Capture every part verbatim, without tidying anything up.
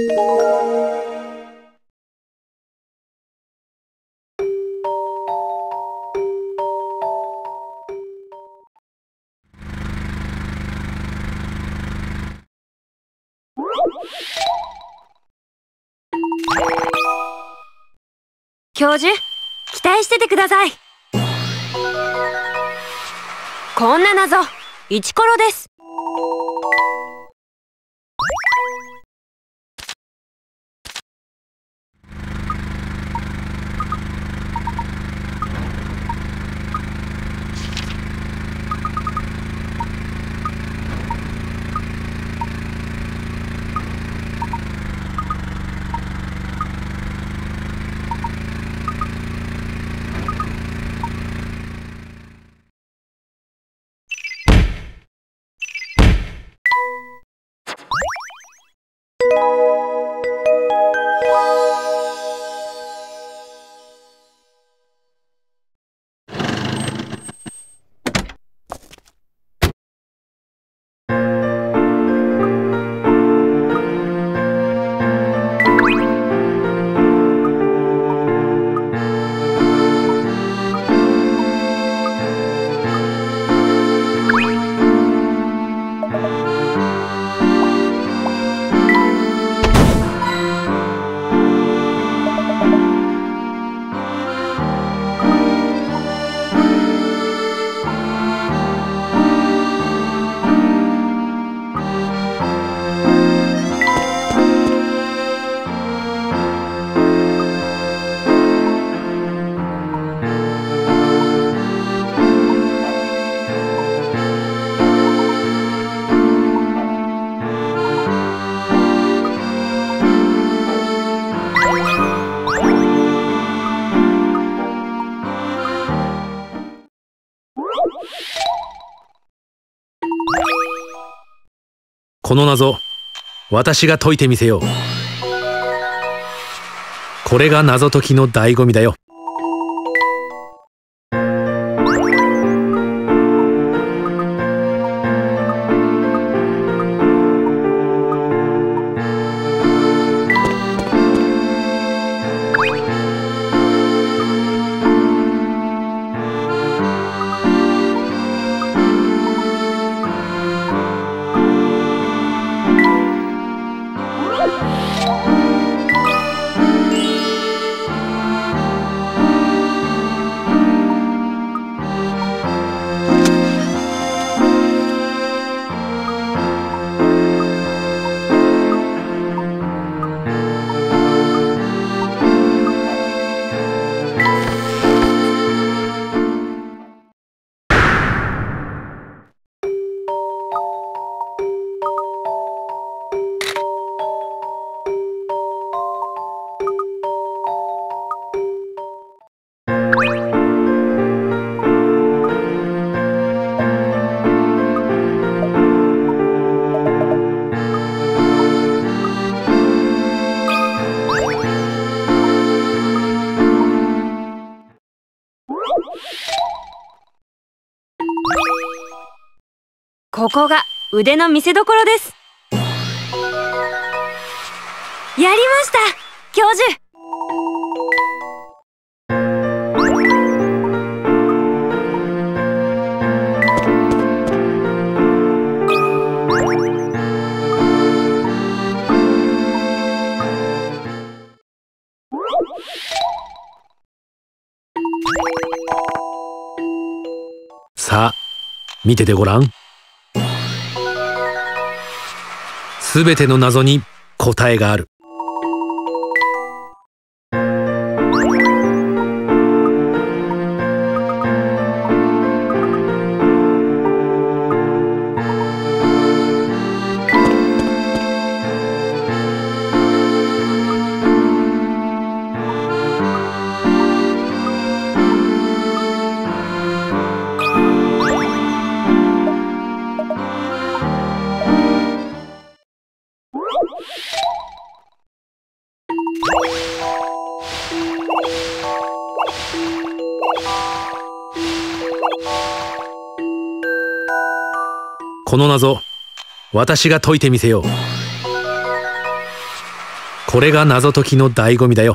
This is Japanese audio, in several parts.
教授、期待しててください。こんな謎、イチコロです。 この謎、私が解いてみせよう。これが謎解きの醍醐味だよ。 ここが腕の見せ所です。やりました、教授。 さあ、見ててごらん。すべての謎に答えがある。この謎、私が解いてみせよう。 これが謎解きの醍醐味だよ。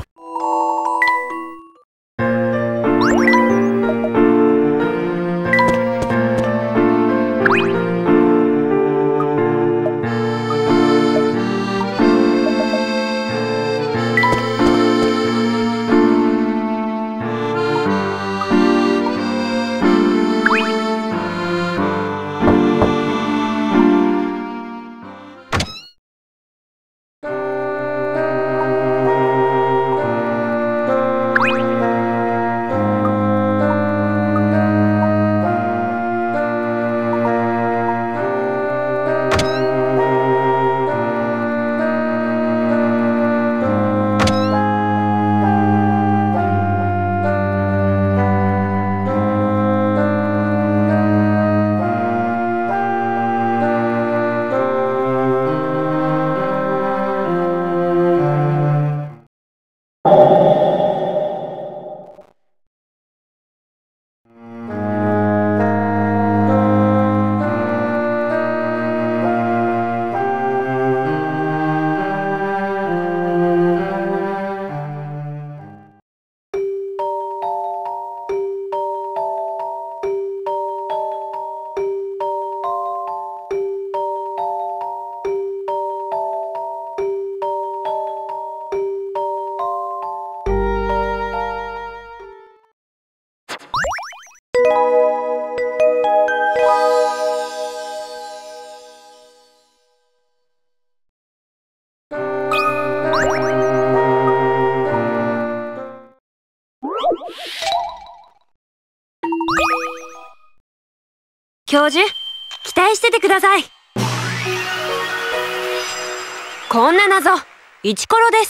教授、期待しててください。こんな謎、イチコロです。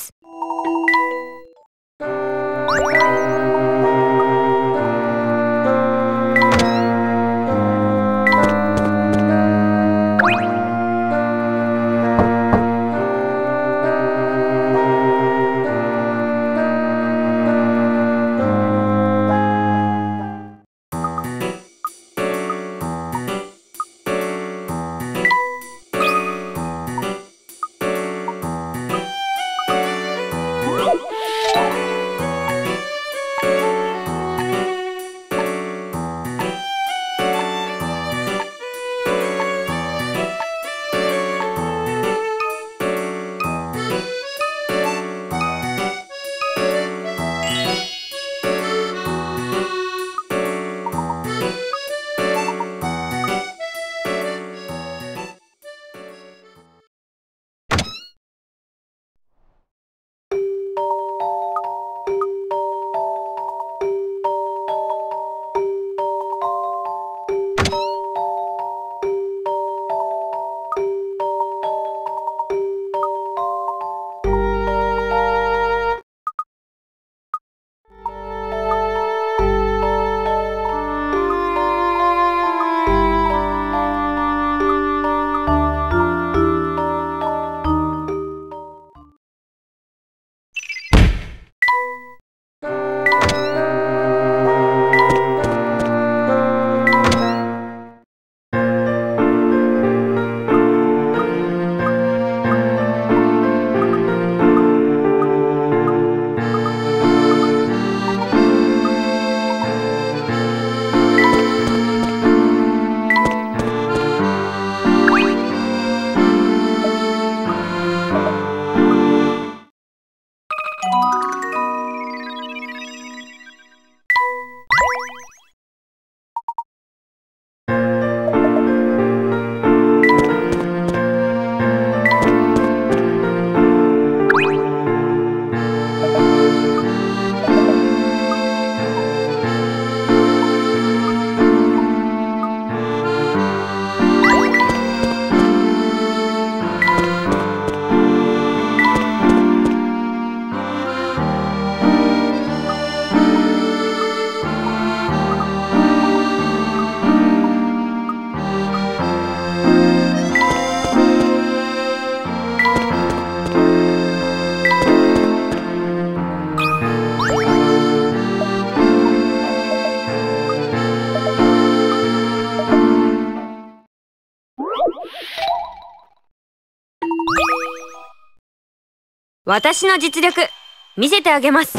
私の実力見せてあげます。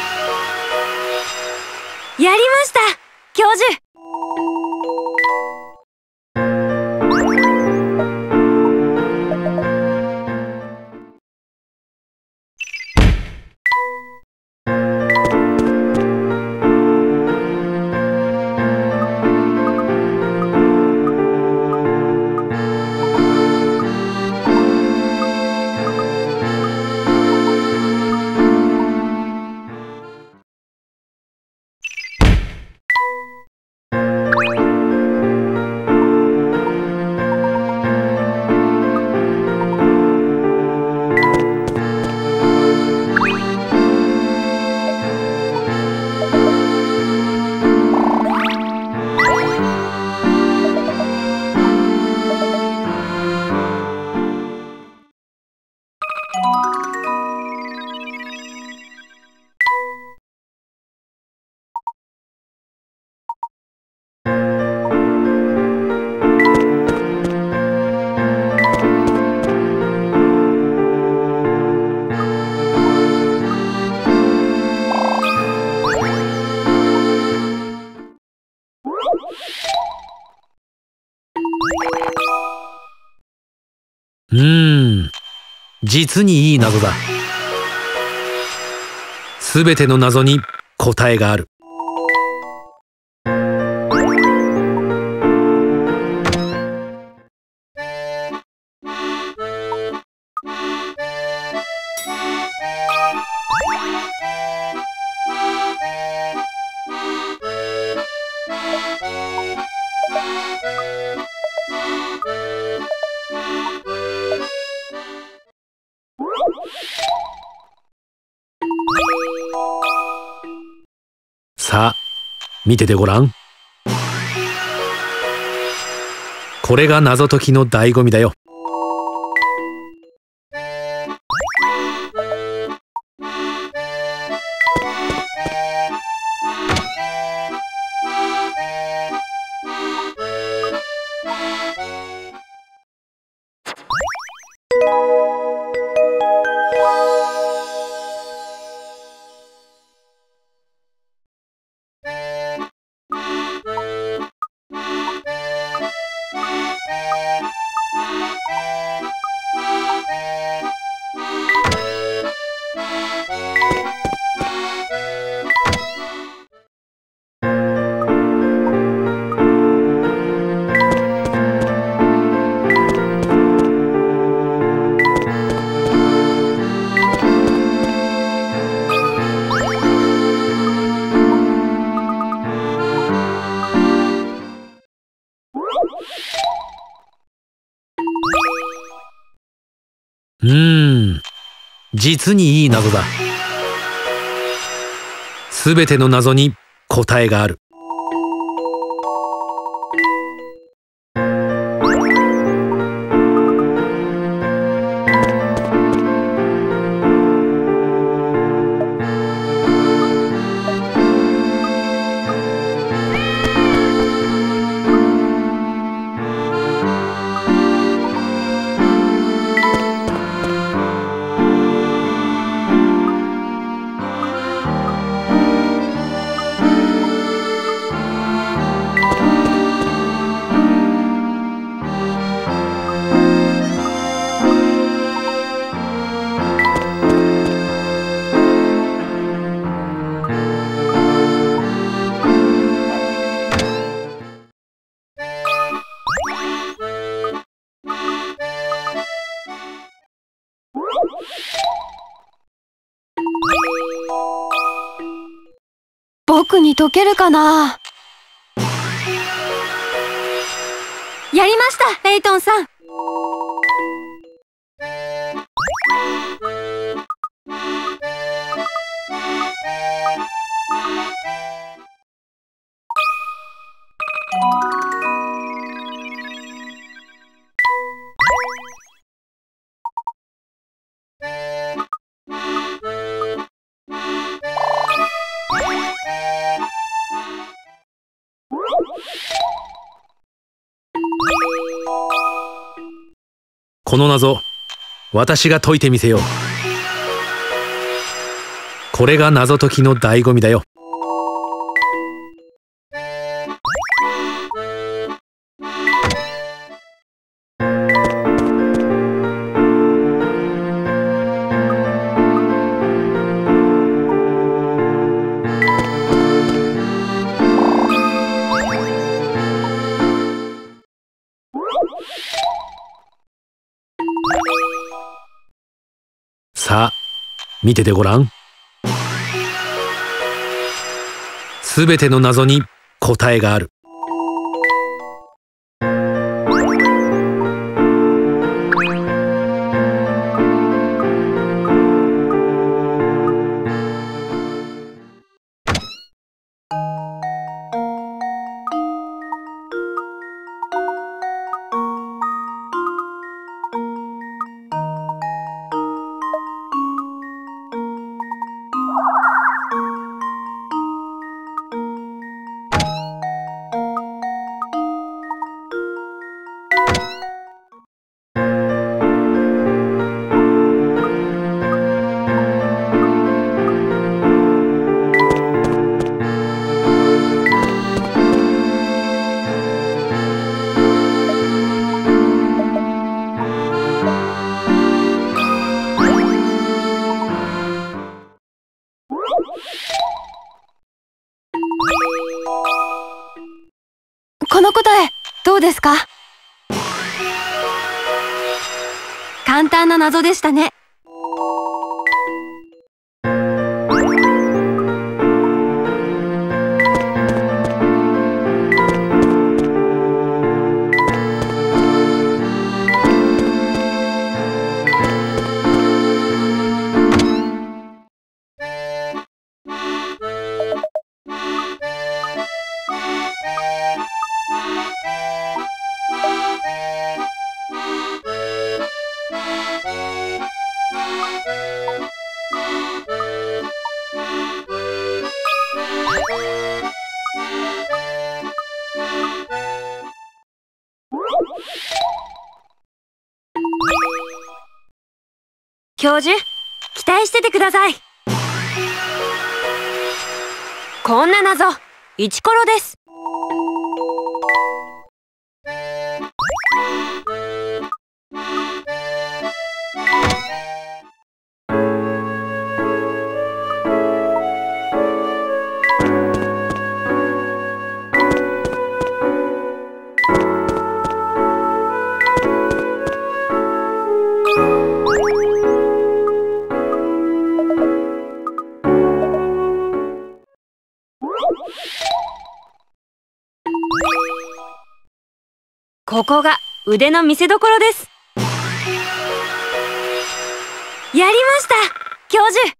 やりました、教授。 うーん、実にいい謎だ。すべての謎に答えがある。さあ、見ててごらん。これが謎解きの醍醐味だよ。うーん、実にいい謎だ。すべての謎に答えがある。 僕に解けるかな。やりました、レイトンさん。 この謎、私が解いてみせよう。 これが謎解きの醍醐味だよ。さあ、見ててごらん。すべての謎に答えがある。 この答えどうですか？簡単な謎でしたね。教授、期待しててください。こんな謎、イチコロです。ここが腕の見せ所です。やりました、教授。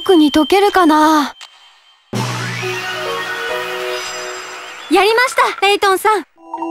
僕に解けるかな。やりました、レイトンさん。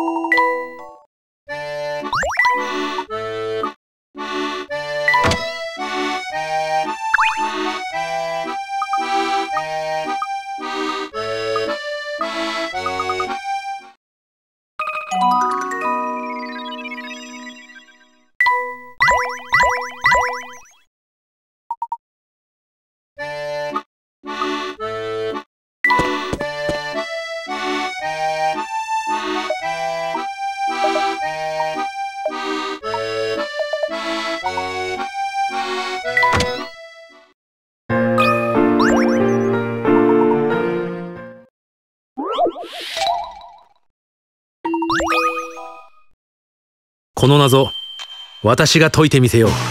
この謎、私が解いてみせよう。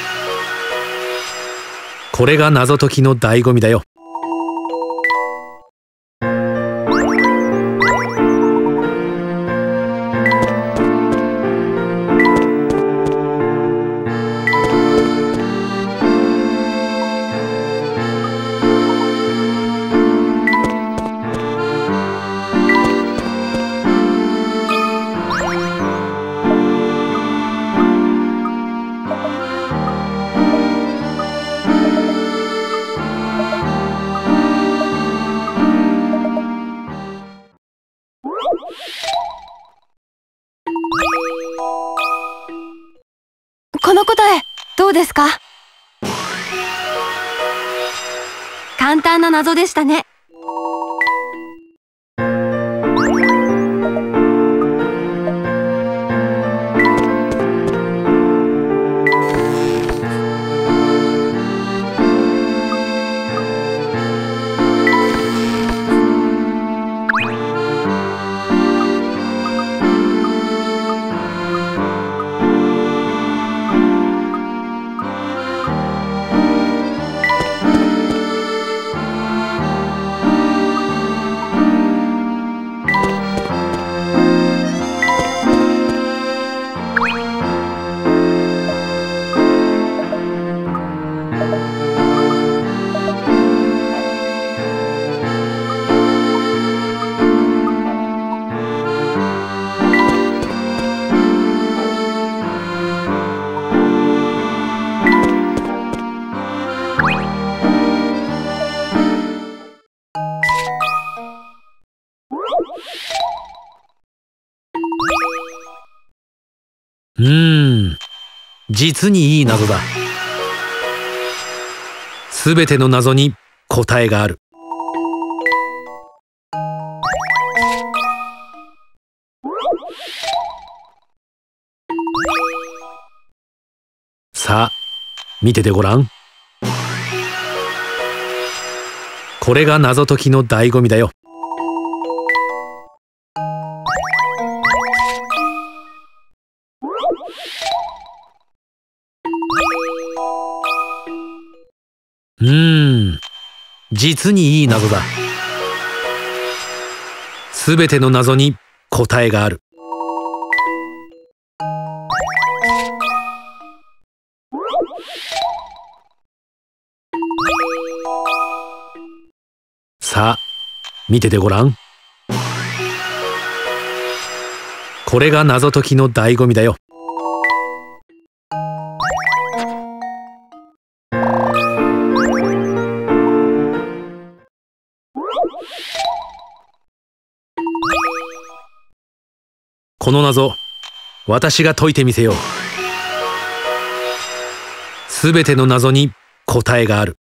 これが謎解きの醍醐味だよ。 この答え、どうですか？簡単な謎でしたね。 うーん、実にいい謎だ。すべての謎に答えがある。さあ、見ててごらん。これが謎解きの醍醐味だよ。うーん、実にいい謎だ。すべての謎に答えがある。さあ、見ててごらん。これが謎解きの醍醐味だよ。この謎、私が解いてみせよう。すべての謎に答えがある。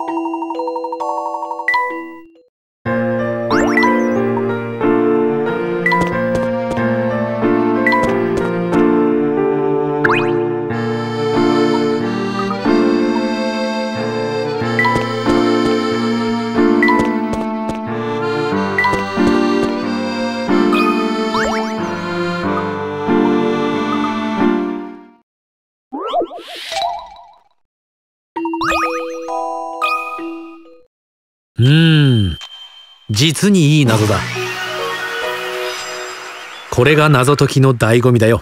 うーん、実にいい謎だ。これが謎解きの醍醐味だよ。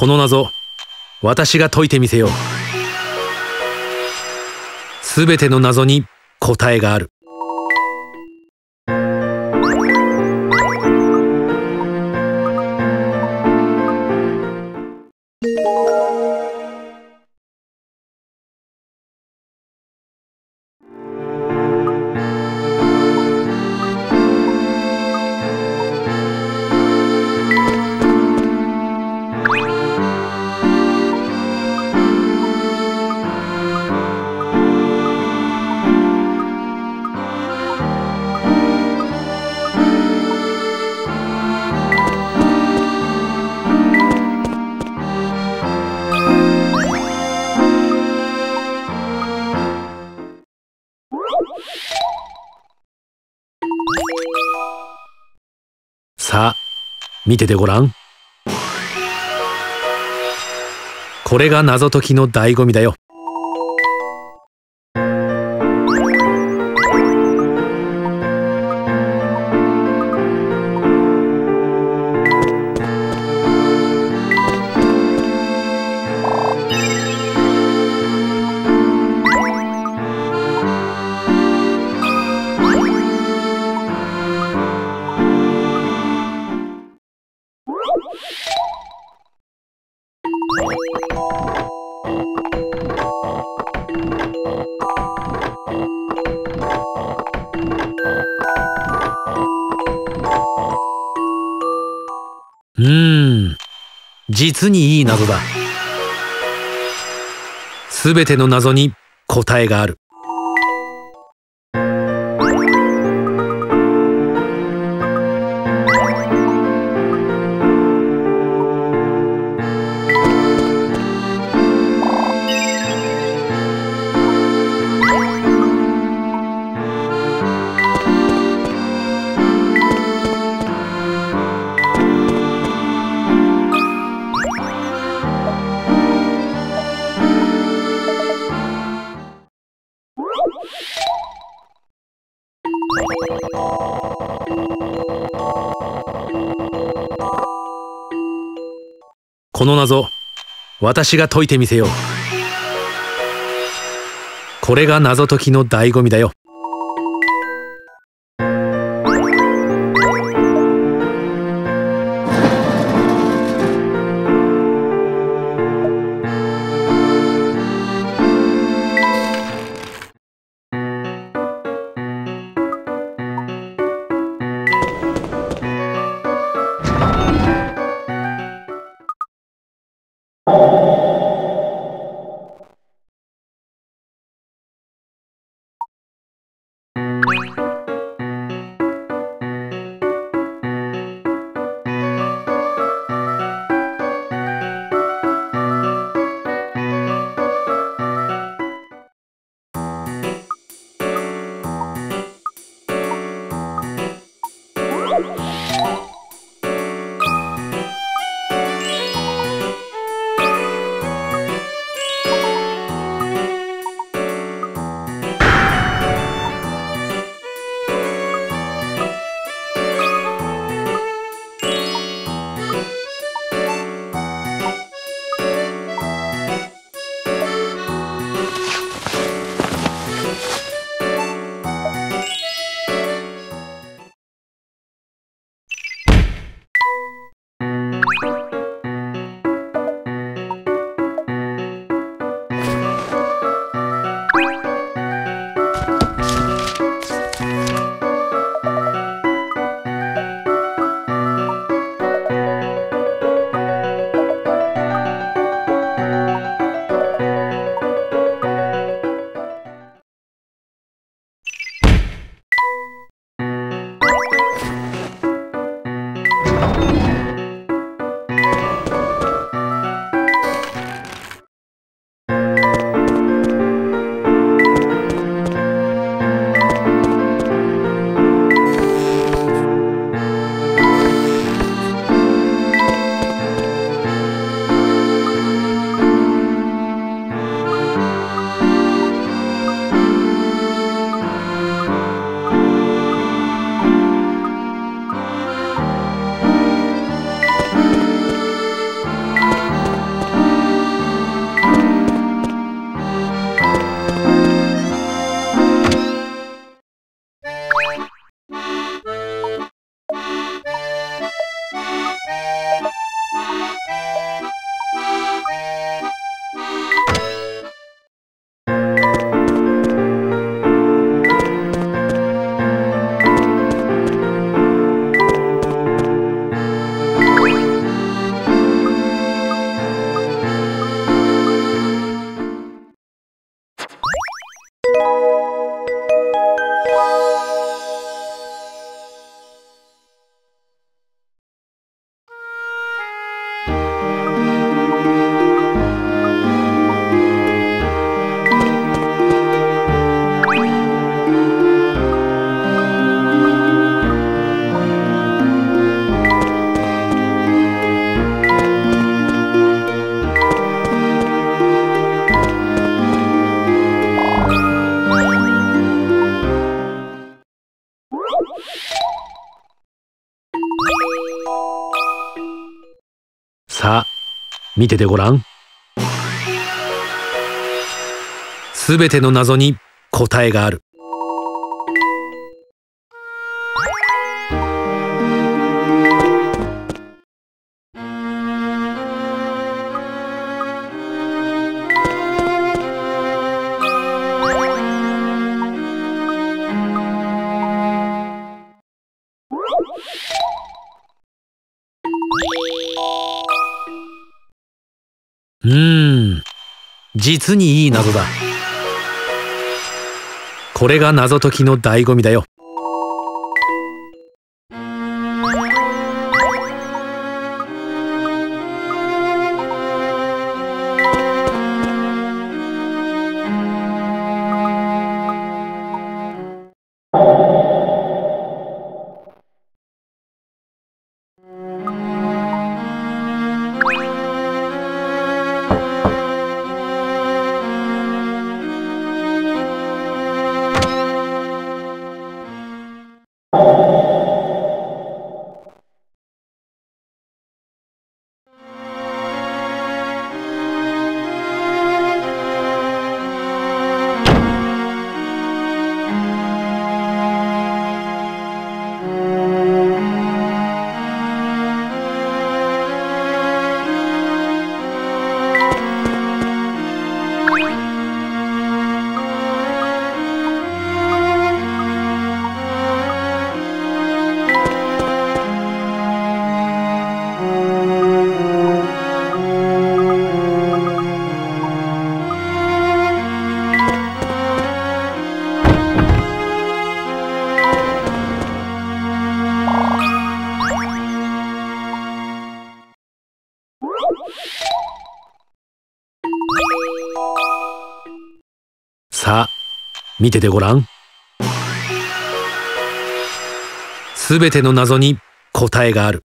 この謎、私が解いてみせよう。すべての謎に答えがある。さあ、見ててごらん。これが謎解きの醍醐味だよ。うーん、実にいい謎だ。すべての謎に答えがある。この謎、私が解いてみせよう。これが謎解きの醍醐味だよ。 見ててごらん。すべての謎に答えがある。うーん、実にいい謎だ。これが謎解きの醍醐味だよ。さあ、見ててごらん。すべての謎に答えがある。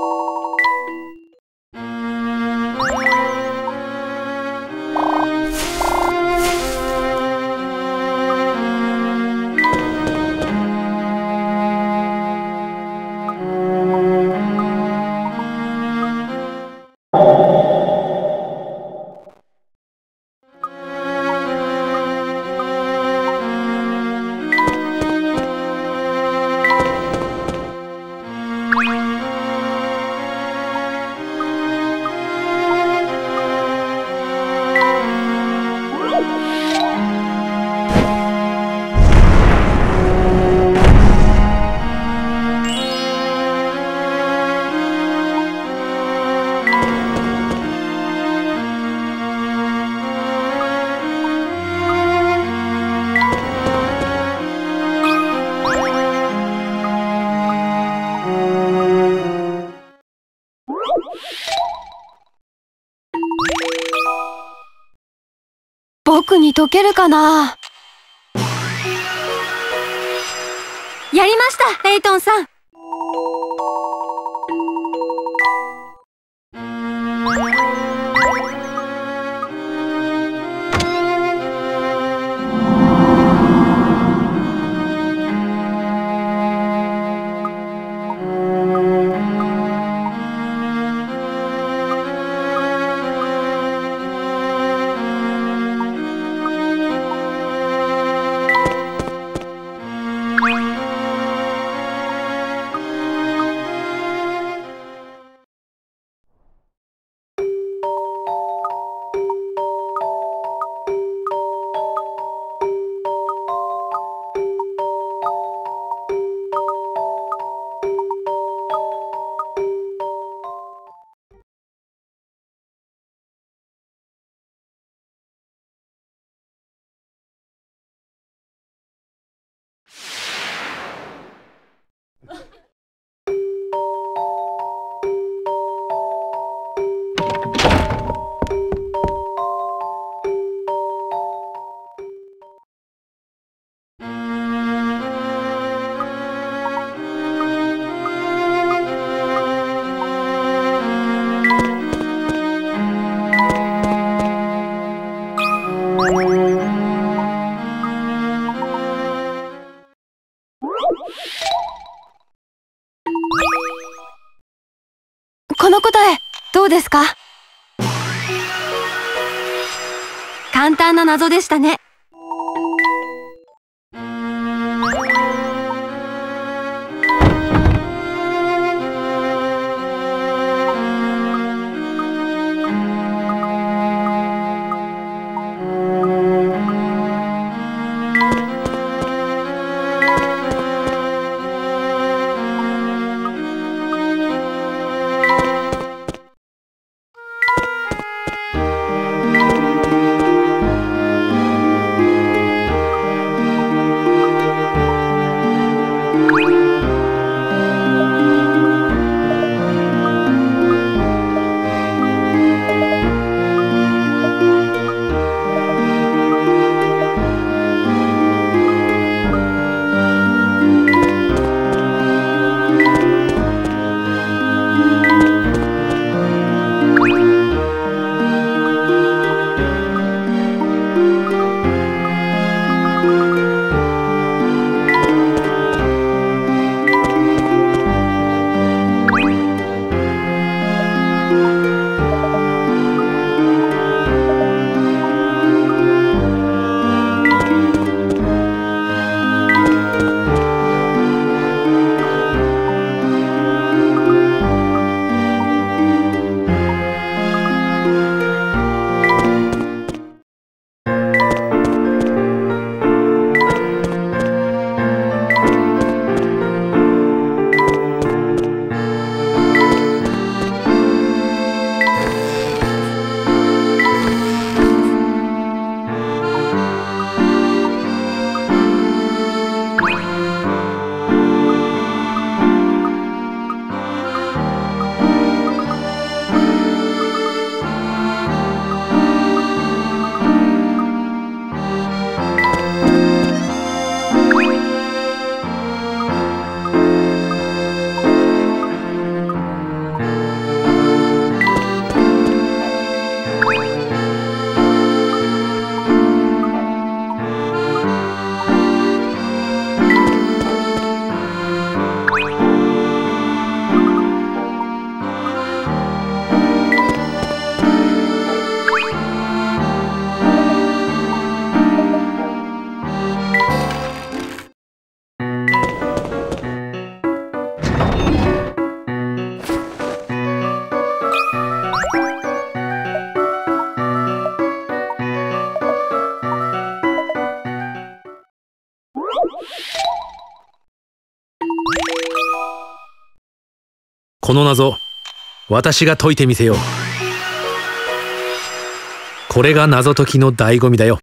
僕に解けるかな。やりました、レイトンさん。この答えどうですか？ 簡単な謎でしたね。 この謎、私が解いてみせよう。これが謎解きの醍醐味だよ。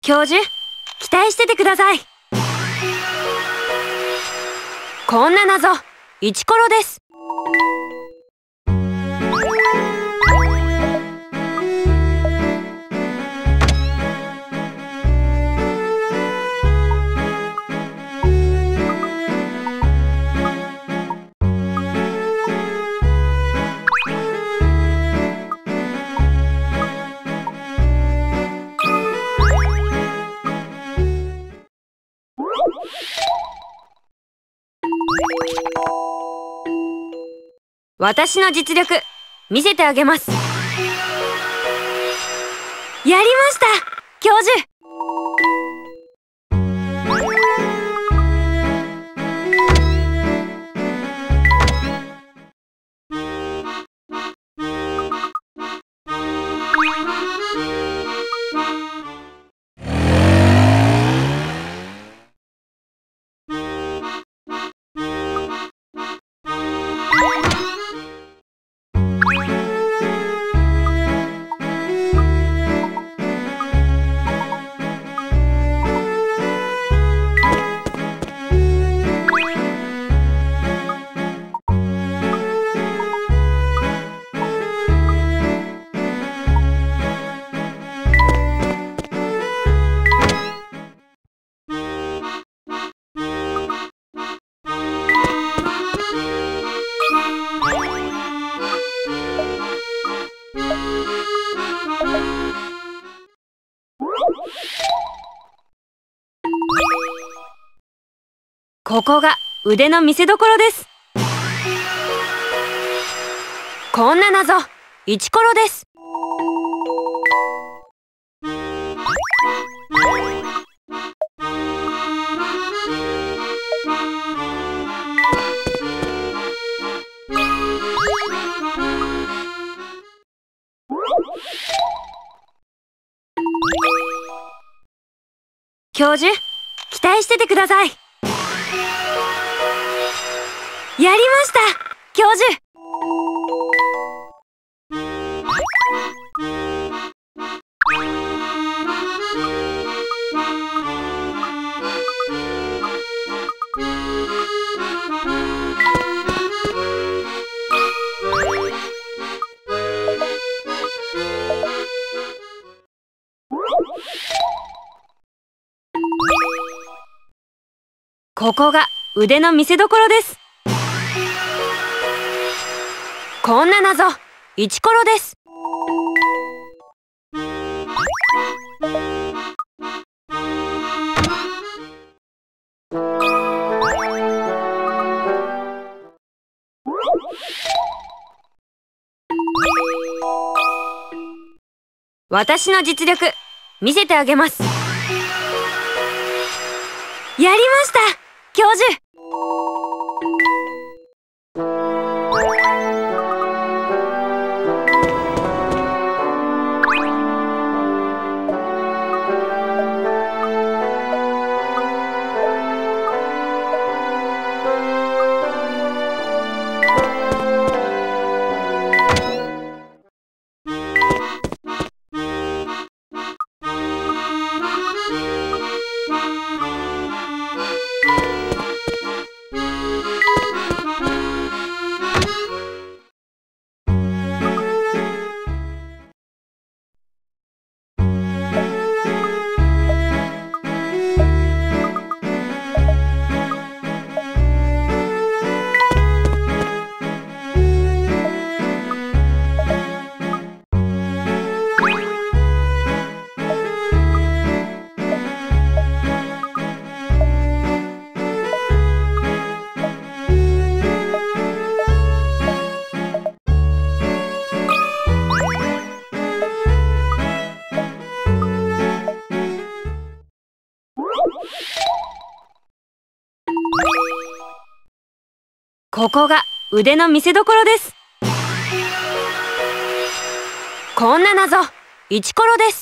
教授、期待しててください。こんな謎、イチコロです。私の実力、見せてあげます。やりました、教授。ここが腕の見せ所です。こんな謎、イチコロです。教授、期待しててください。やりました、教授。ここが腕の見せ所です。こんな謎、イチコロです。私の実力、見せてあげます。やりました、教授。ここが腕の見せ所です。こんな謎、イチコロです。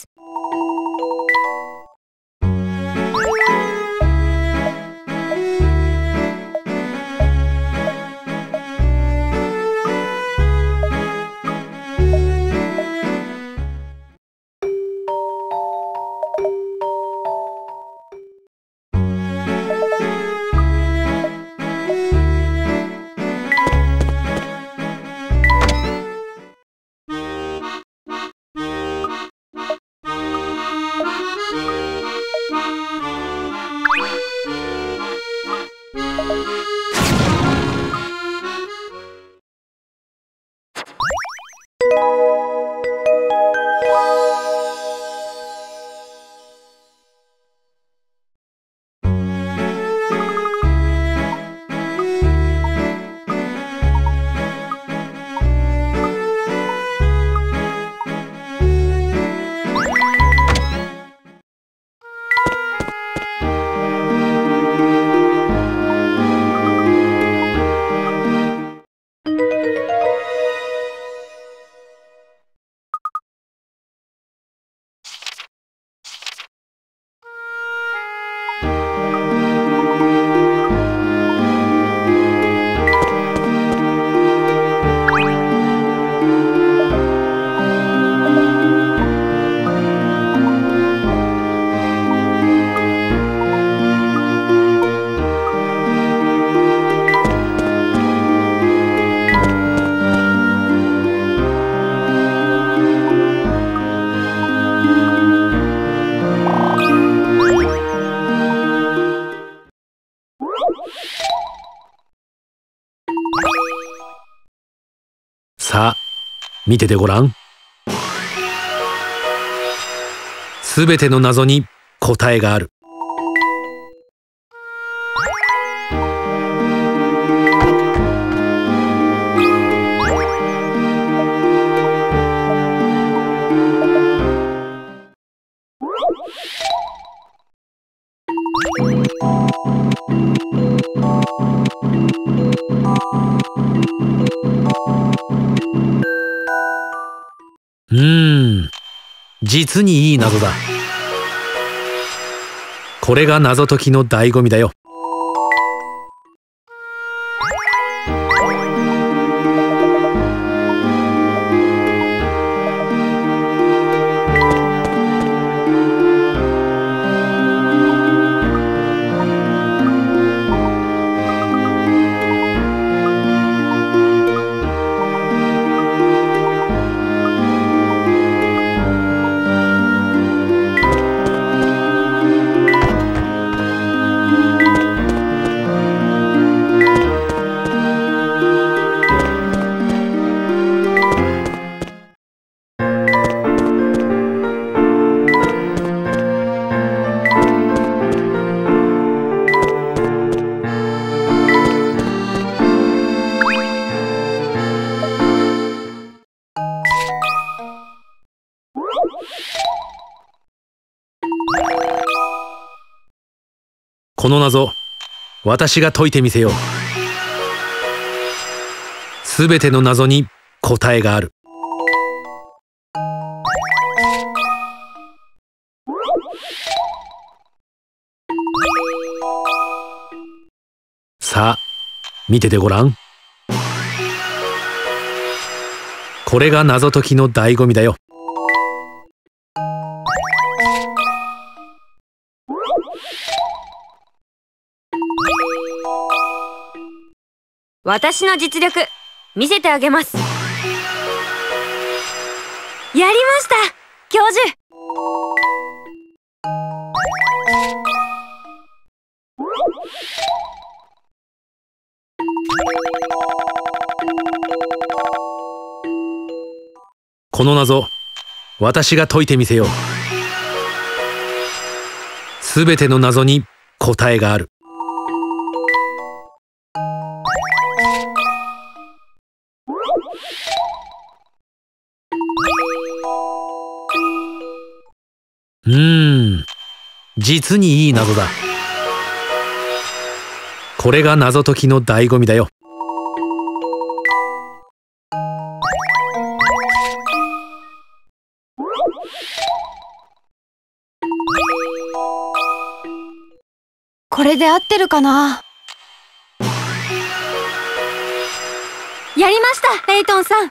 見ててごらん。すべての謎に答えがある。うーん、実にいい謎だ。これが謎解きの醍醐味だよ。この謎、私が解いてみせよう。すべての謎に答えがある。さあ、見ててごらん。これが謎解きの醍醐味だよ。 私の実力見せてあげます。やりました教授。 この謎、私が解いてみせよう。すべての謎に答えがある。うーん、実にいい謎だ。これが謎解きの醍醐味だよ。 これで合ってるかな。やりましたレイトンさん。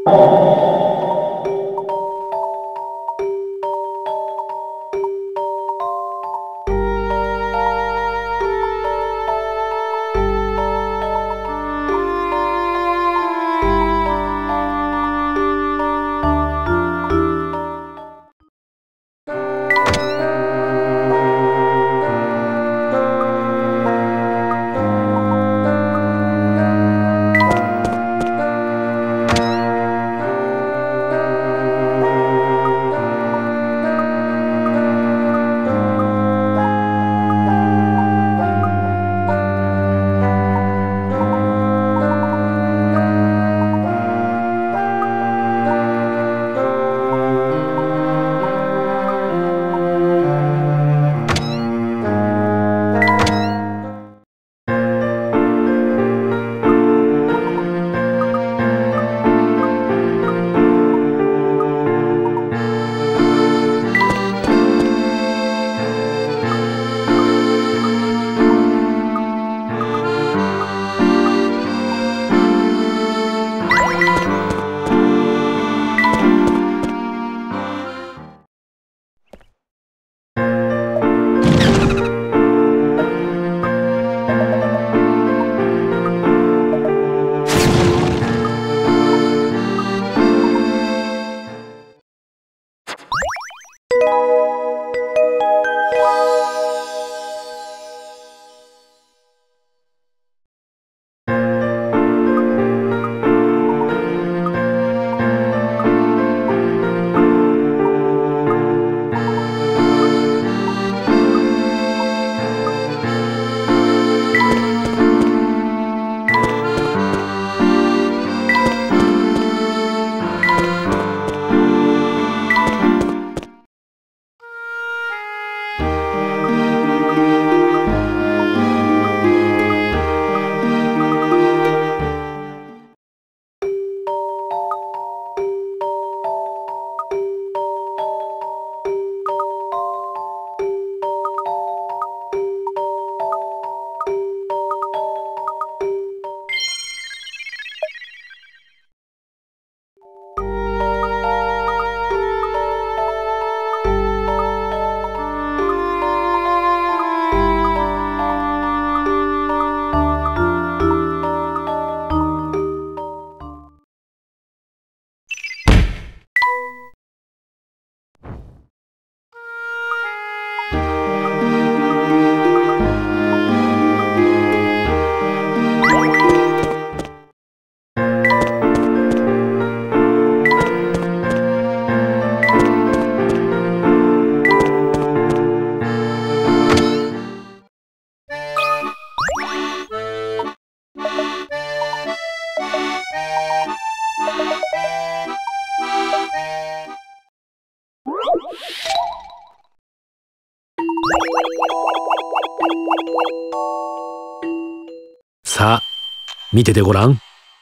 さあ、見ててごらん。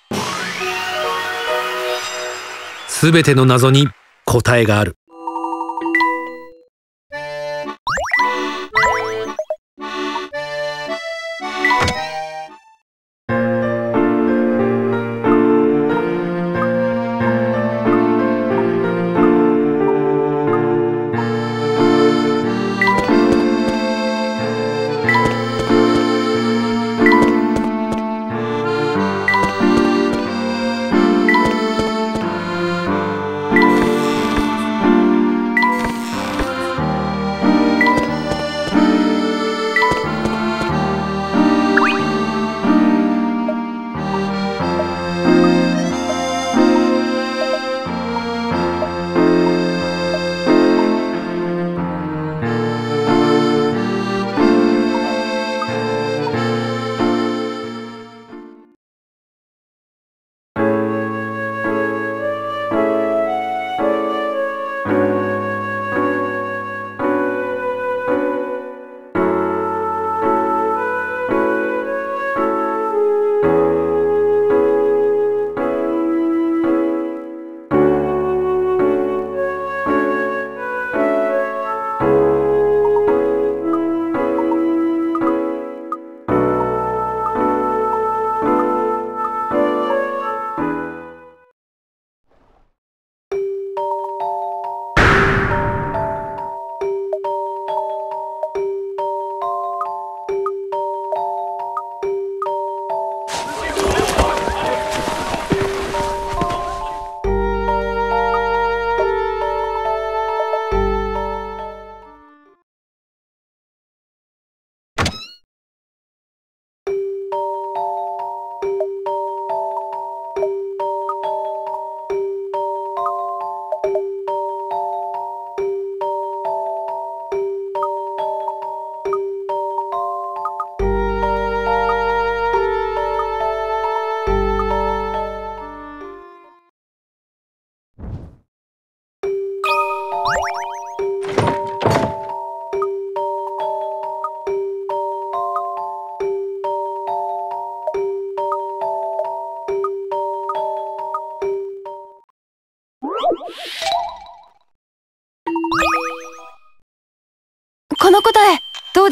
すべての謎に答えがある。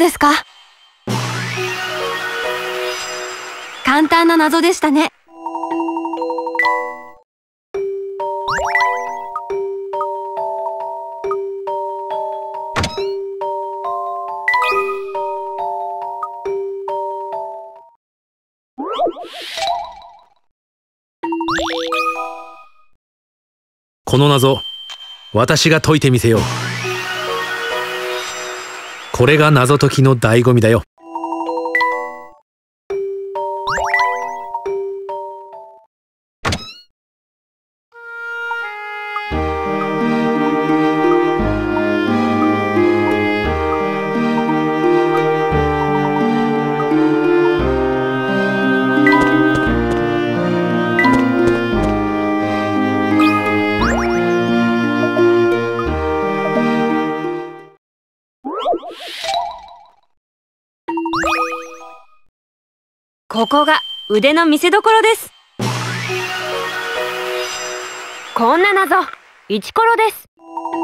ですか？簡単な謎でしたね。 この謎、私が解いてみせよう。これが謎解きの醍醐味だよ。 ここが腕の見せ所です。こんな謎、イチコロです。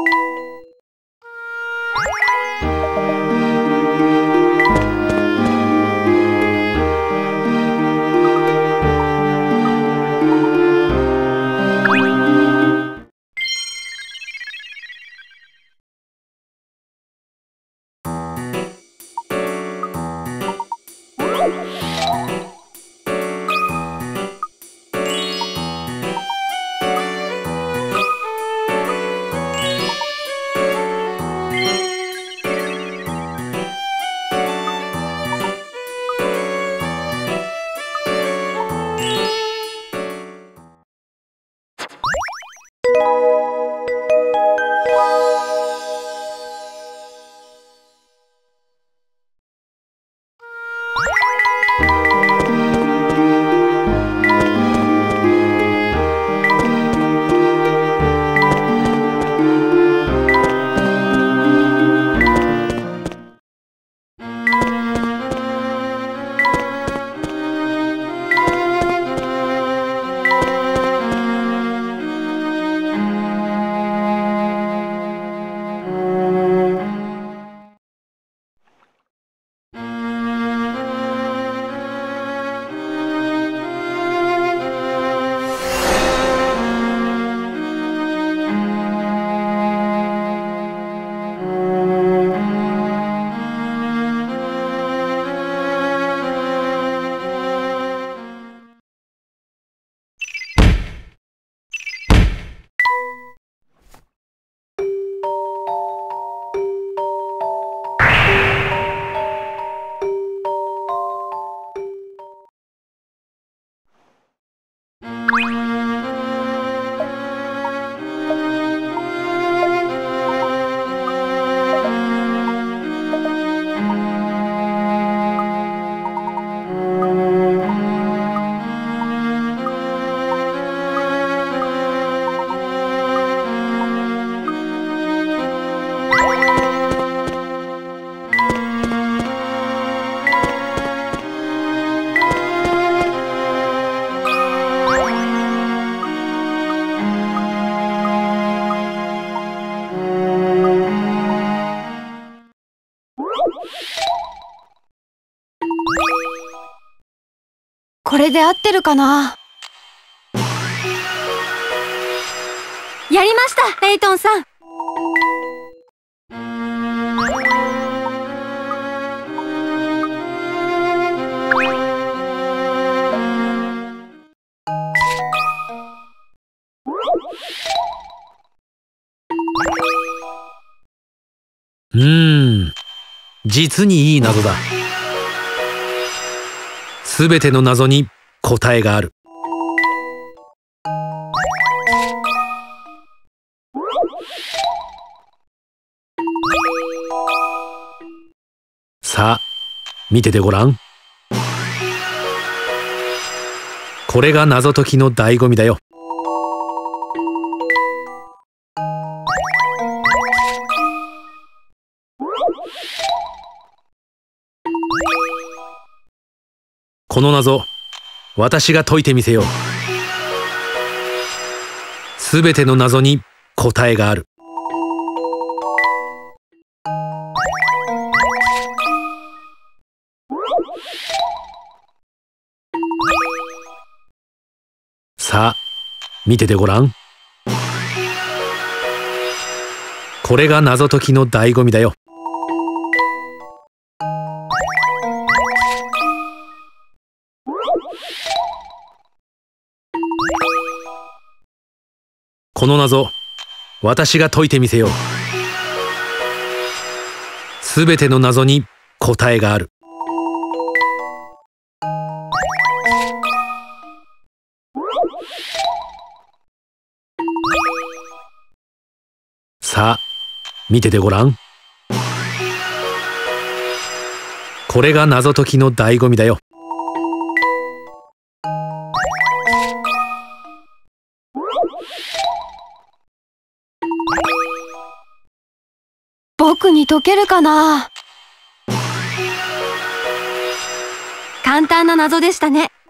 これで合ってるかな？やりました、レイトンさん。 うーん、実にいい謎だ。すべての謎に答えがある。さあ、見ててごらん。これが謎解きの醍醐味だよ。この謎、私が解いてみせよう。すべての謎に答えがある。 さあ、見ててごらん。これが謎解きの醍醐味だよ。この謎、私が解いてみせよう。すべての謎に答えがある。さあ、見ててごらん。これが謎解きの醍醐味だよ。 僕に解けるかな。簡単な謎でしたね。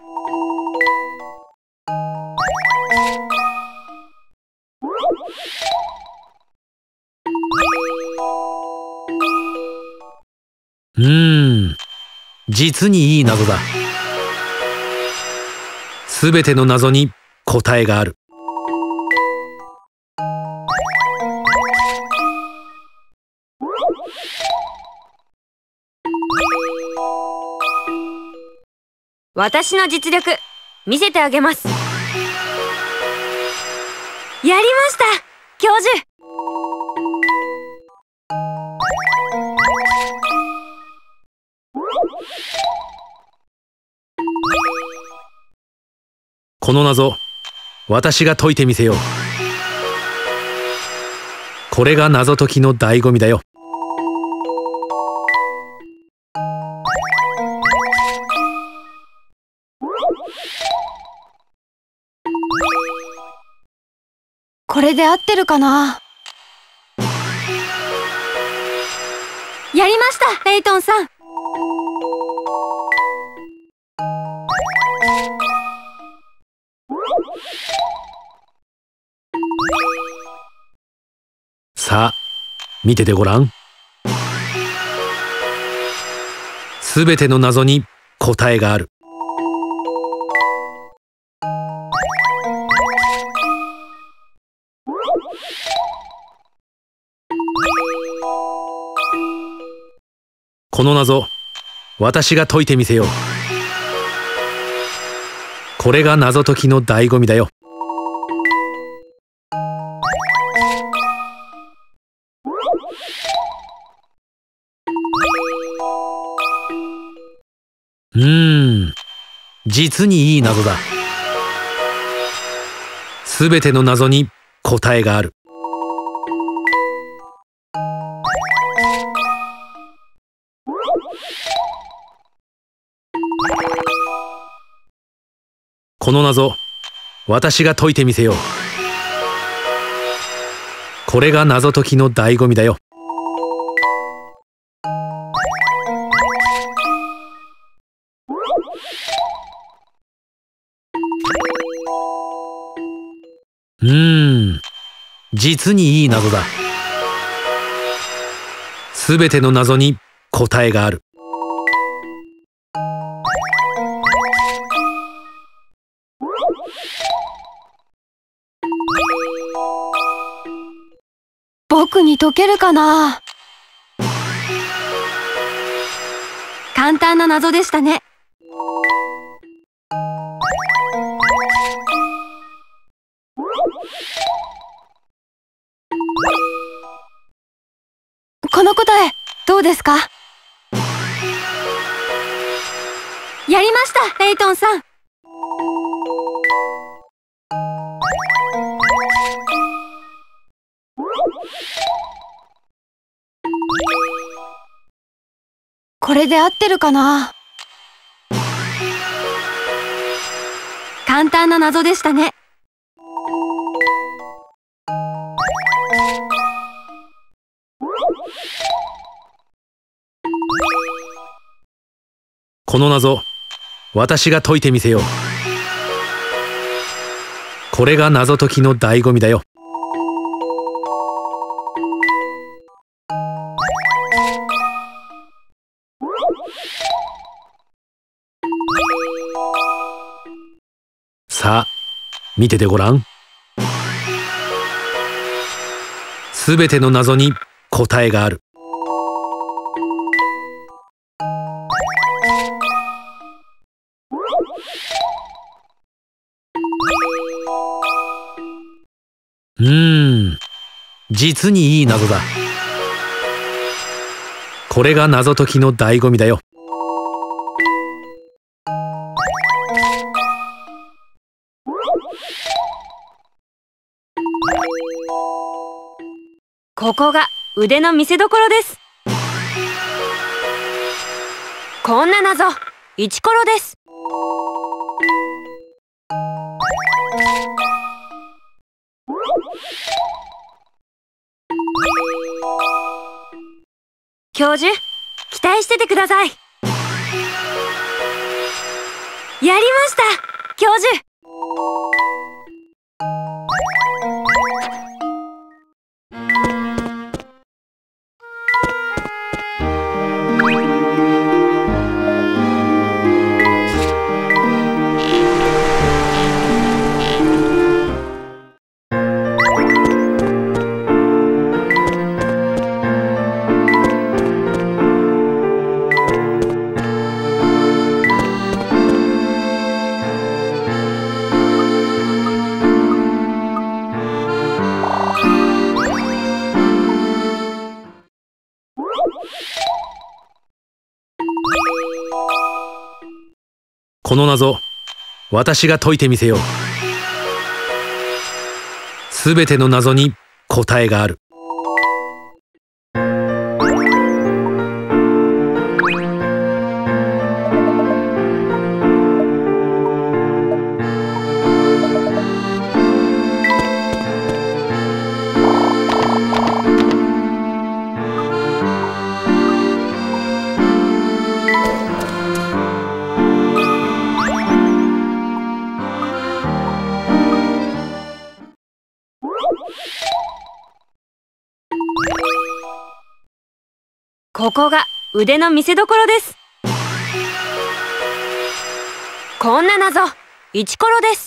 うーん、実にいい謎だ。すべての謎に答えがある。 私の実力、見せてあげます。やりました、教授。 この謎、私が解いてみせよう。これが謎解きの醍醐味だよ。 これで合ってるかな。やりました、レイトンさん。 さあ、見ててごらん。すべての謎に答えがある。この謎、私が解いてみせよう。これが謎解きの醍醐味だよ。うーん、実にいい謎だ。すべての謎に答えがある。この謎、私が解いてみせよう。これが謎解きの醍醐味だよ。うーん、実にいい謎だ。すべての謎に答えがある。 僕に解けるかな。簡単な謎でしたね。この答え、どうですか？やりました、レイトンさん。これで合ってるかな。簡単な謎でしたね。 この謎、私が解いてみせよう。これが謎解きの醍醐味だよ。さあ、 見ててごらん。すべての謎に答えがある。うーん、実にいい謎だ。これが謎解きの醍醐味だよ。 ここが腕の見せ所です。こんな謎、イチコロです。教授、期待しててください。やりました、教授。 この謎、私が解いてみせよう。すべての謎に答えがある。 ここが腕の見せ所です。こんな謎、イチコロです。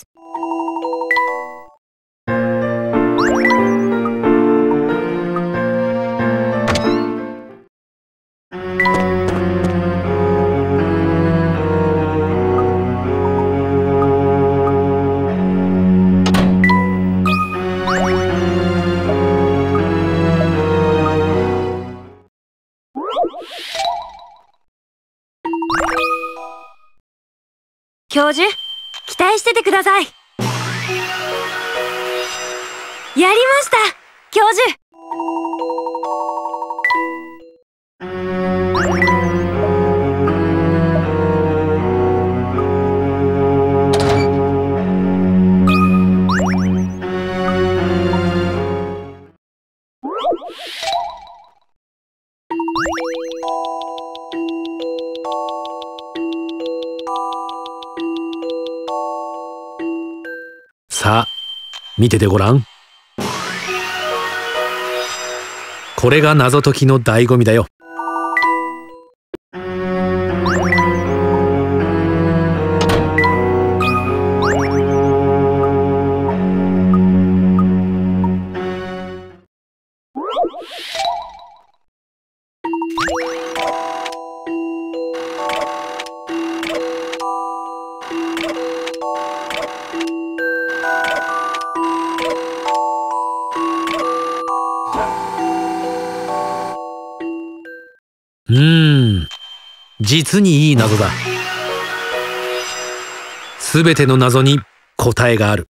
教授、期待しててください。やりました、教授。 さあ、見ててごらん。これが謎解きの醍醐味だよ。うーん、実にいい謎だ。すべての謎に答えがある。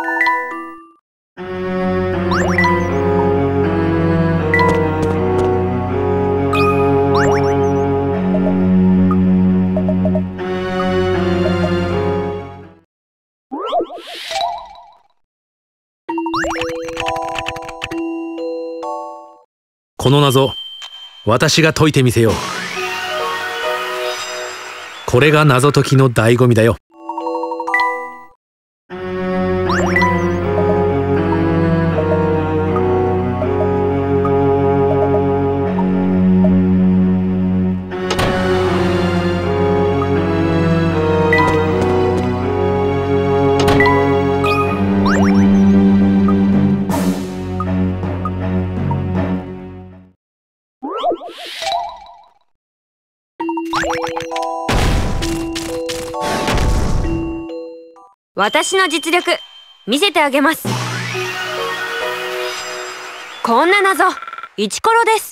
この謎、私が解いてみせよう。これが謎解きの醍醐味だよ。 私の実力見せてあげます。こんな謎イチコロです。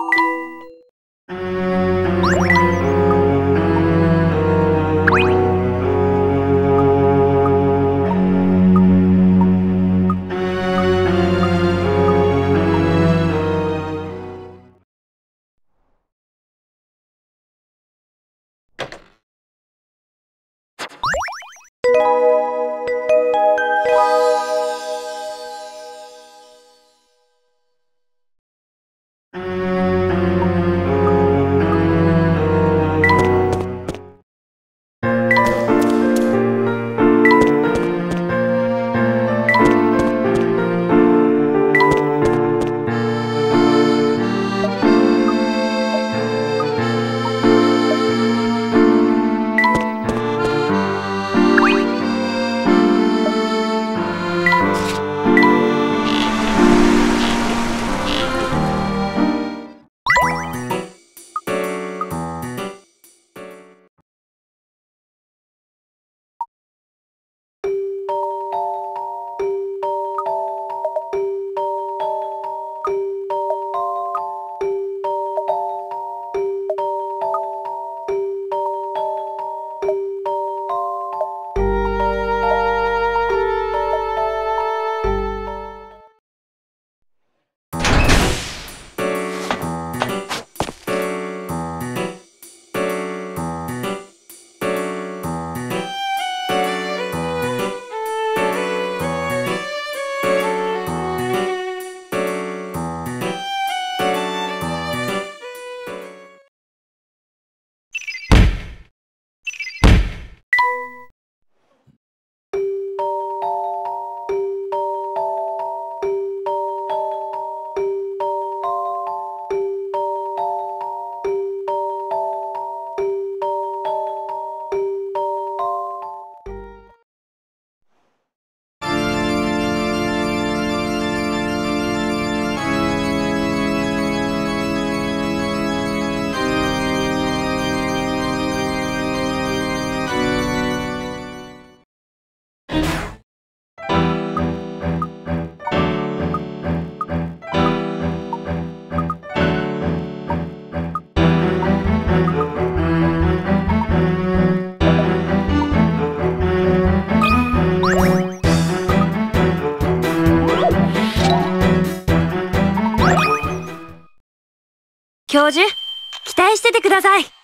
教授、期待しててください。や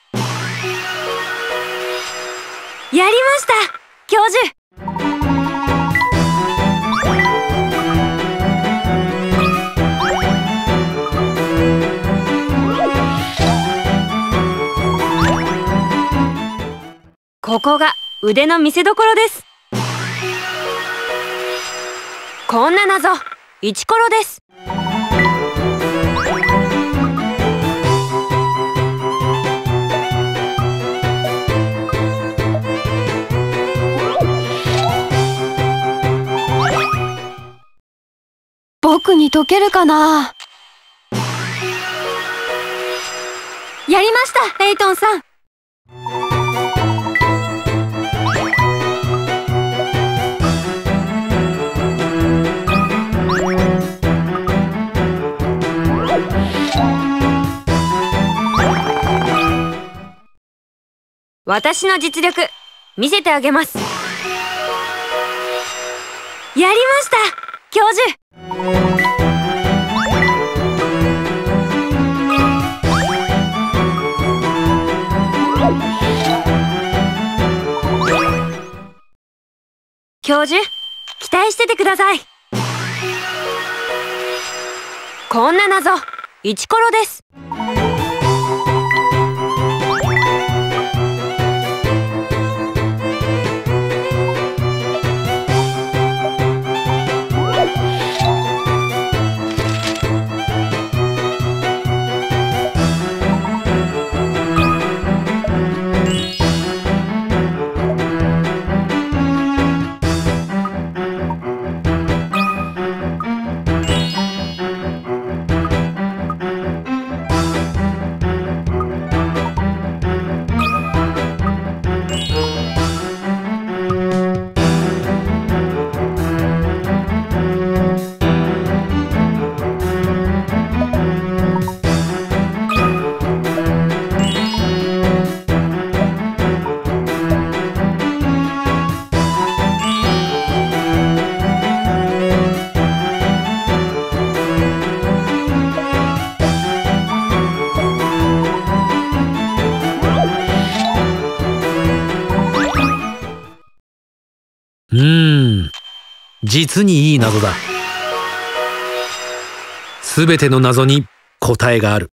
りました、教授。ここが腕の見せ所です。こんな謎イチコロです。僕に解けるかな。やりました、レイトンさん。私の実力見せてあげます。やりました、教授。教授、期待しててください。こんな謎イチコロです。 実にいい謎だ。すべての謎に答えがある。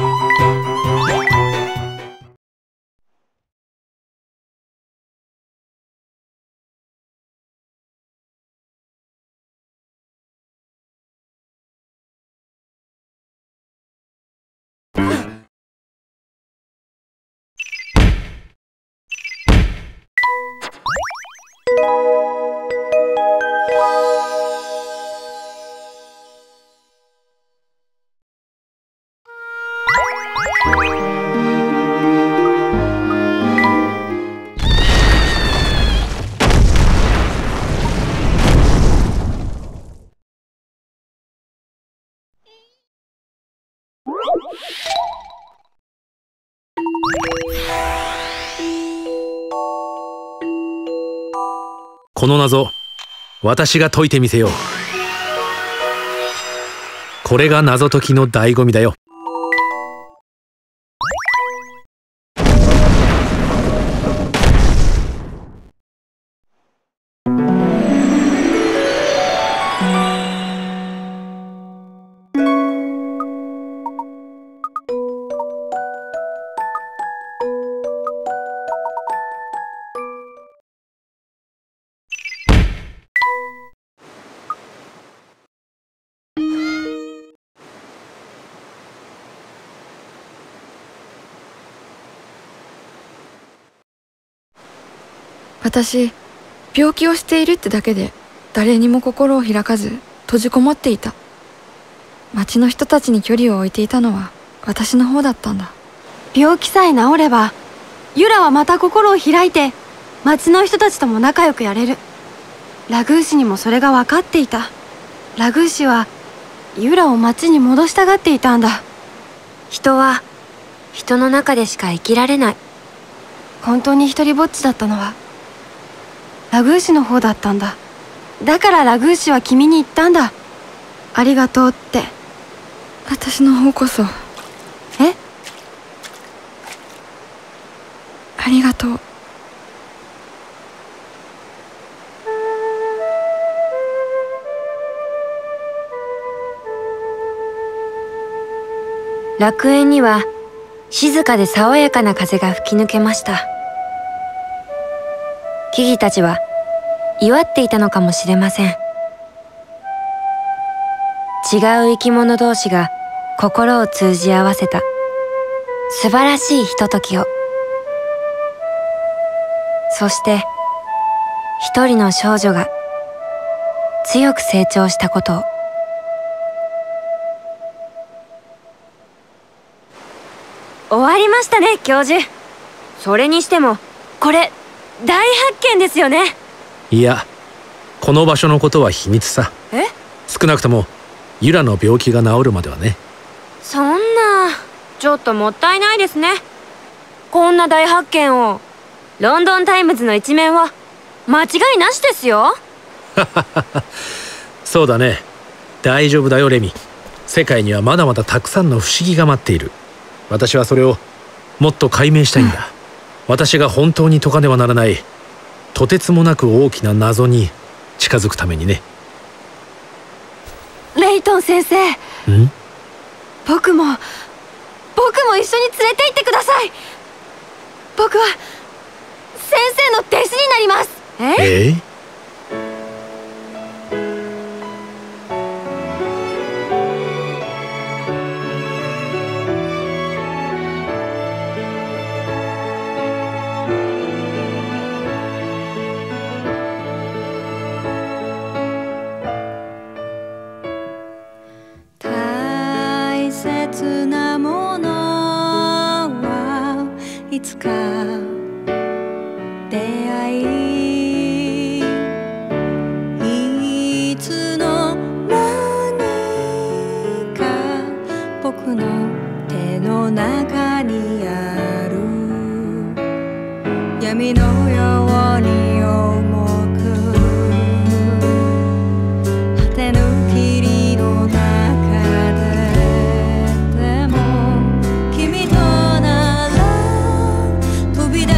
この謎、私が解いてみせよう。これが謎解きの醍醐味だよ。 私、病気をしているってだけで誰にも心を開かず閉じこもっていた。町の人たちに距離を置いていたのは私の方だったんだ。 病気さえ治ればユラはまた心を開いて町の人たちとも仲良くやれる。ラグーシにもそれが分かっていた。ラグーシはユラを町に戻したがっていたんだ。人は人の中でしか生きられない。本当に一人ぼっちだったのはラグーシの方だったんだ。だからラグーシは君に言ったんだ。ありがとうって。 私の方こそ。 え？ ありがとう。 楽園には静かで爽やかな風が吹き抜けました。木々たちは祝っていたのかもしれません。違う生き物同士が心を通じ合わせた素晴らしいひとときを。そして一人の少女が強く成長したことを。終わりましたね、教授。それにしてもこれ大発見ですよね。 いや、この場所のことは秘密さ。 え？ 少なくともユラの病気が治るまではね。 そんな、ちょっともったいないですね。こんな大発見を。ロンドンタイムズの一面は間違いなしですよ。 そうだね。大丈夫だよレミ。世界にはまだまだたくさんの不思議が待っている。私はそれをもっと解明したいんだ。私が本当に解かねばならないとてつもなく大きな謎に近づくためにね。 レイトン先生。 ん？ 僕も僕も一緒に連れて行ってください。僕は先生の弟子になります。え？ えー大切なものはいつか出会い、いつの間にか僕の手の中にある闇のように重く果てぬ霧の中で、でも君となら飛び出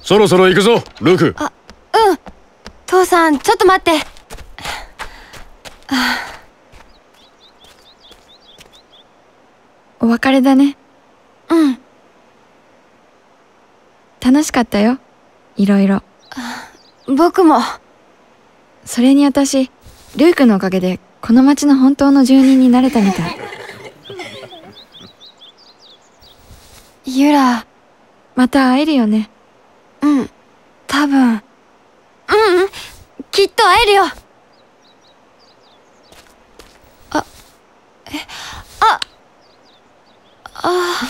そろそろ行くぞルーク。 あ、うん。父さん、ちょっと待って。 お別れだね。 うん。 楽しかったよ。いろいろ。 僕も。 それに私、ルークのおかげでこの町の本当の住人になれたみたい。 ユラ。 また会えるよね。 うん。多分。うんうん。きっと会えるよ。あ、え、あ、あ。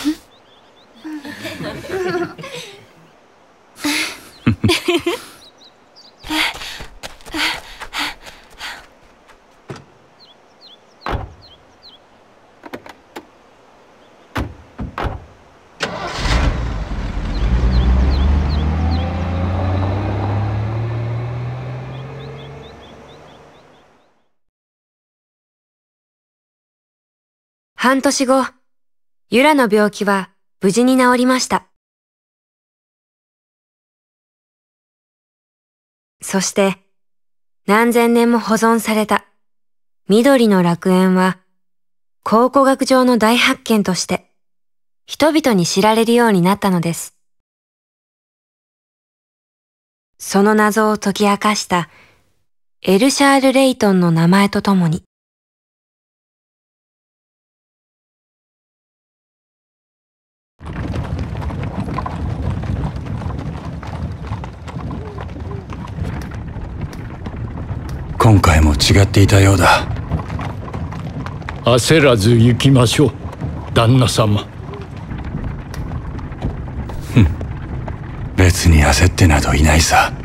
半年後、ユラの病気は無事に治りました。そして、何千年も保存された緑の楽園は、考古学上の大発見として、人々に知られるようになったのです。その謎を解き明かしたエルシャール・レイトンの名前とともに、 今回も違っていたようだ。 焦らず行きましょう、旦那様。 ふん、別に焦ってなどいないさ。